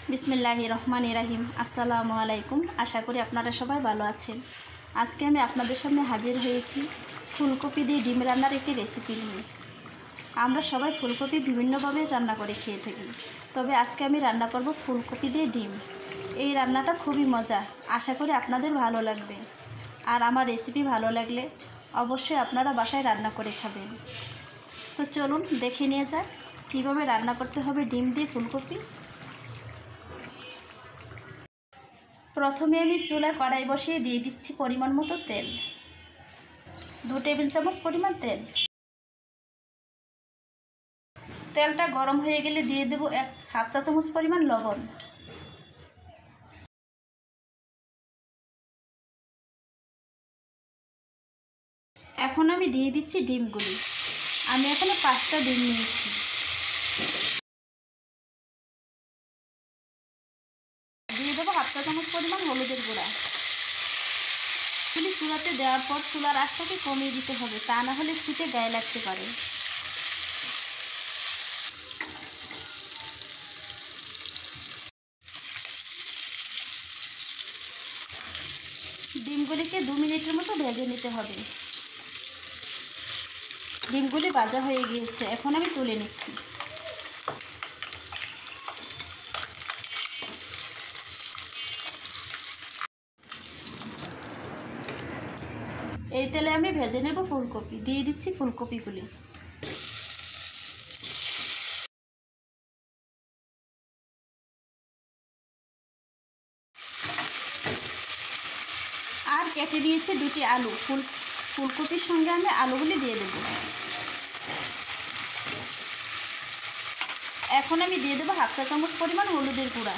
बिस्मिल्लाहिर्रहमानिर्रहीम अस्सलामुआलैकुम। आशा करी आपनारा सबाई भालो आछेन। आज के आमी आपनादेर सामने हाजिर हयेछि फुलकपि दिये डिम रान्नार एकटी रेसिपि निये। आमरा सबाई फुलकपि विभिन्नभावे रान्ना करे खेये थाकि, तबे आजके आमी रान्ना करब फुलकपि दिये डिम। এই রান্নাটা খুবই মজা, আশা করি আপনাদের ভালো লাগবে। আর আমার রেসিপি ভালো লাগলে অবশ্যই আপনারা বাসায় রান্না করে খাবেন। তো চলুন দেখে নিয়ে যাক কীভাবে রান্না করতে হবে ডিম দিয়ে ফুলকপি। প্রথমে আমি চুলায় কড়াই বসিয়ে দিয়ে দিচ্ছি পরিমাণ মতো তেল, 2 টেবিল চামচ পরিমাণ তেল। তেলটা গরম হয়ে গেলে দিয়ে দেব 1/2 চা চামচ পরিমাণ লবণ। এখন আমি দিয়ে দিচ্ছি ডিমগুলি। আমি এখানে 5টা ডিম নিয়েছি। দিয়ে দেবো 1/2 চা চামচ পরিমাণ হলুদের গুঁড়া। এগুলি চুলাতে দেওয়ার পর চুলার আঁচটাকে কমিয়ে দিতে হবে, তা না হলে ছিটে গায়ে লাগতে পারে। ডিমগুলিকে 2 মিনিটের মতো ভেজে নিতে হবে। ডিমগুলি ভাজা হয়ে গিয়েছে, এখন আমি তুলে নিচ্ছি। এই তেলে আমি ভেজে নেব ফুলকপি। দিয়ে দিচ্ছি ফুলকপিগুলি। আর কেটে দিয়েছি 2টি আলু। ফুলকপির সঙ্গে আমি আলুগুলি দিয়ে দেব। এখন আমি দিয়ে দেব 1/2 চা চামচ পরিমাণ হলুদের গুঁড়া।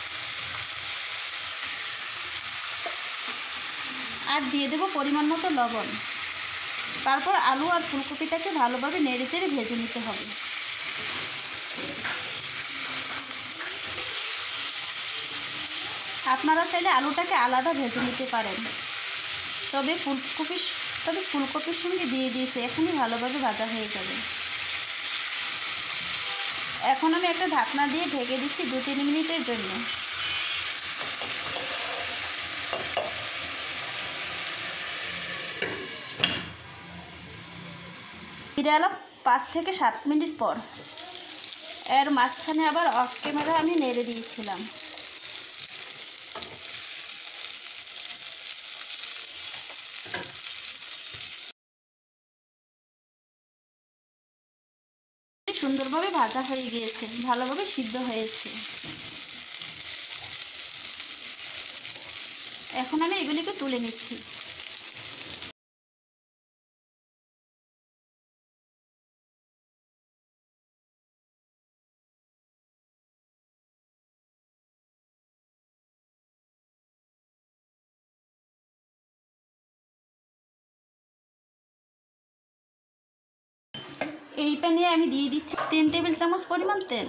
আর দিয়ে দেব পরিমাণ মতো লবণ। তারপর আলু আর ফুলকপিটাকে ভালোভাবে নেড়েচেড়ে ভেজে নিতে হবে। আপনারা চাইলে আলুটাকে আলাদা ভেজে নিতে পারেন, তবে ফুলকপির সঙ্গে দিয়ে দিয়েছে, এখনই ভালোভাবে ভাজা হয়ে যাবে। এখন আমি একটা ঢাকনা দিয়ে ঢেকে দিচ্ছি 2-3 মিনিটের জন্য। ফিরে এলাম 5 থেকে 7 মিনিট পর। এর মাঝখানে আবার অফ ক্যামেরা আমি নেড়ে দিয়েছিলাম। সুন্দরভাবে ভাজা হয়ে গিয়েছে, ভালোভাবে সিদ্ধ হয়েছে। এখন আমি এগুলিকে তুলে নিচ্ছি। এই প্যানে আমি দিয়ে দিচ্ছি 3 টেবিল চামচ পরিমাণ তেল।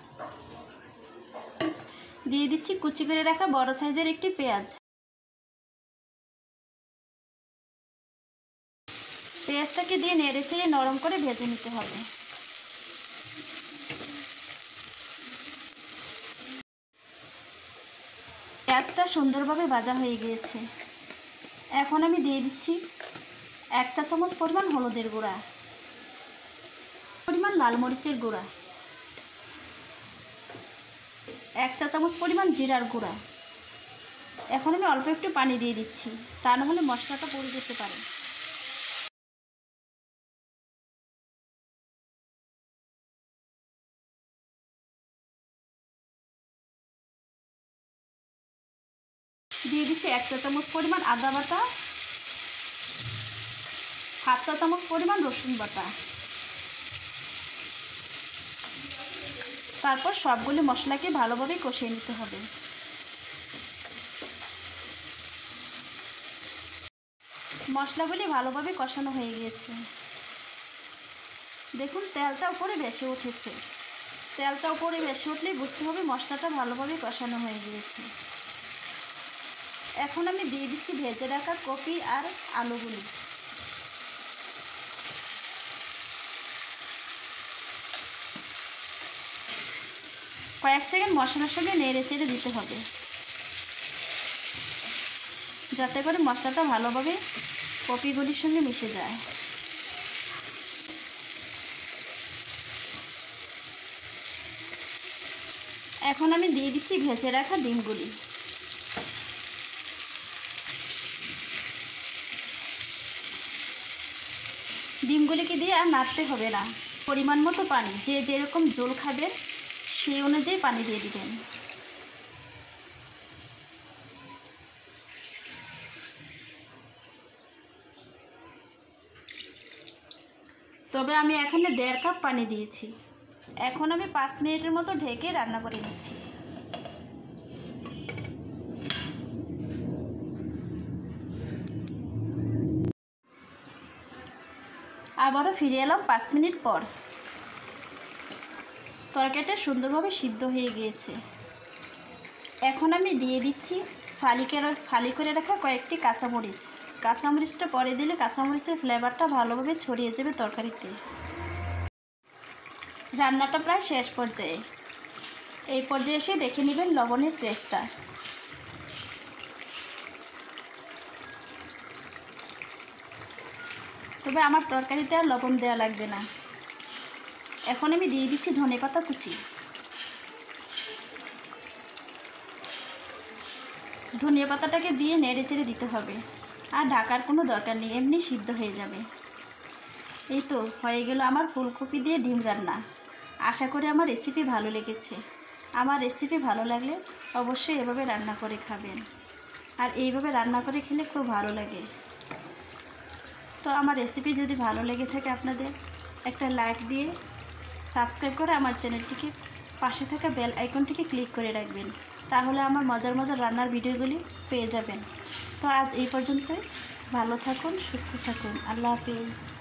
দিয়ে দিচ্ছি কুচি করে রাখা বড় সাইজের একটি পেঁয়াজ। পেঁয়াজটাকে দিয়ে নেড়েচেড়ে নরম করে ভেজে নিতে হবে। পেঁয়াজটা সুন্দরভাবে ভাজা হয়ে গিয়েছে। এখন আমি দিয়ে দিচ্ছি 1 চা চামচ পরিমাণ হলুদের গুঁড়া, পরিমাণ লাল মরিচের গুঁড়া, 1 চা চামচ পরিমাণ জিরার গুঁড়া। এখন আমি অল্প একটু পানি দিয়ে দিচ্ছি, তা না হলে মশলাটা পুড়ে যেতে পারে। দিয়ে দিচ্ছি 1 চা চামচ পরিমাণ আদা বাটা, 1/2 চা চামচ পরিমাণ রসুন বাটা। তারপর সবগুলো মশলাকে ভালোভাবে কষিয়ে নিতে হবে। মশলাগুলি ভালোভাবে কষানো হয়ে গিয়েছে। দেখুন তেলটা উপরে ভেসে উঠেছে। তেলটা উপরে ভেসে উঠলেই বুঝতে হবে মশলাটা ভালোভাবে কষানো হয়ে গিয়েছে। এখন আমি দিয়ে দিচ্ছি ভেজে রাখা কপি আর আলুগুলি। কয়েক সেকেন্ড মশলার সঙ্গে নেড়ে চেড়ে দিতে হবে, যাতে করে মশলাটা ভালোভাবে কপিগুলির সঙ্গে মিশে যায়। এখন আমি দিয়ে দিচ্ছি ভেজে রাখা ডিমগুলি। ডিমগুলিকে দিয়ে আর নাড়তে হবে না, পরিমাণ মতো পানি, যে যেরকম ঝোল খাবে সেই অনুযায়ী পানি দিয়ে দিবেন। তবে আমি এখানে 1.5 কাপ পানি দিয়েছি। এখন আমি 5 মিনিটের মতো ঢেকে রান্না করে নিচ্ছি। আবারও ফিরে এলাম 5 মিনিট পর। তরকারিটা সুন্দরভাবে সিদ্ধ হয়ে গিয়েছে। এখন আমি দিয়ে দিচ্ছি ফালি করে রাখা কয়েকটি কাঁচামরিচ। কাঁচামরিচটা পরে দিলে কাঁচামরিচের ফ্লেভারটা ভালোভাবে ছড়িয়ে যাবে তরকারিতে। রান্নাটা প্রায় শেষ পর্যায়ে। এই পর্যায়ে এসে দেখে নেবেন লবণের টেস্টটা। তবে আমার তরকারিতে আর লবণ দেওয়া লাগবে না। এখন আমি দিয়ে দিচ্ছি ধনেপাতা কুচি। ধনিয়া পাতাটাকে দিয়ে নেড়ে চেড়ে দিতে হবে, আর ঢাকার কোনো দরকার নেই, এমনি সিদ্ধ হয়ে যাবে। এই তো হয়ে গেল আমার ফুলকপি দিয়ে ডিম রান্না। আশা করি আমার রেসিপি ভালো লেগেছে। আমার রেসিপি ভালো লাগলে অবশ্যই এভাবে রান্না করে খাবেন, আর এইভাবে রান্না করে খেলে খুব ভালো লাগে। তো আমার রেসিপি যদি ভালো লেগে থাকে আপনাদের একটা লাইক দিয়ে সাবস্ক্রাইব করে আমার চ্যানেলটিকে পাশে থাকা বেল আইকনটিকে ক্লিক করে রাখবেন, তাহলে আমার মজার মজার রান্নার ভিডিওগুলি পেয়ে যাবেন। তো আজ এই পর্যন্তই। ভালো থাকুন, সুস্থ থাকুন। আল্লাহ হাফেজ।